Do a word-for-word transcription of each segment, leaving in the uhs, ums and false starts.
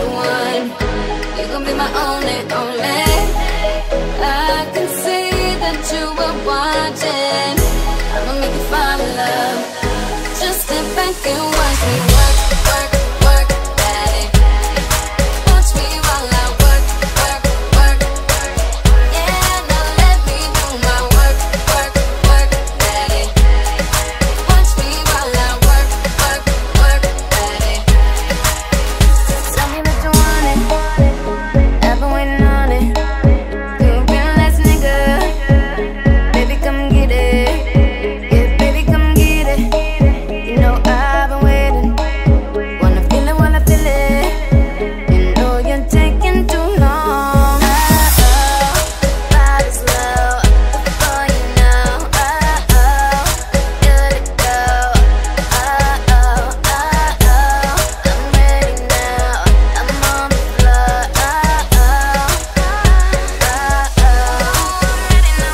the one. You gon' be my only, only. I can see that you were watching. I'ma make you fall in love. Just step back and watch me work, work, work, daddy. Watch me while I work, work, work. Yeah, now let me do my work, work, work, daddy. Watch me while I work, work, work, daddy. Tell me that you want it. I've been waiting on it. You've been a last nigga. Baby, come get it. Yeah, baby, come get it. You know I've been waiting. Wanna feel it while I feel it. You know you're taking too long. Oh, oh, body's low. Before you know. Oh, oh, good to go. Oh, oh, oh, oh. I'm ready now. I'm on the floor. Oh, oh, oh, oh. Ready now,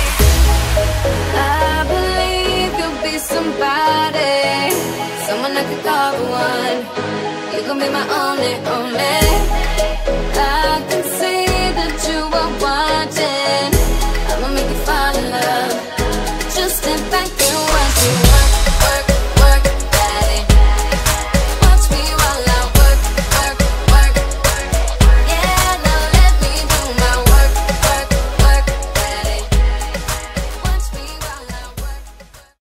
I believe you'll be somebody, someone I could call the one. You gon' be my only, only.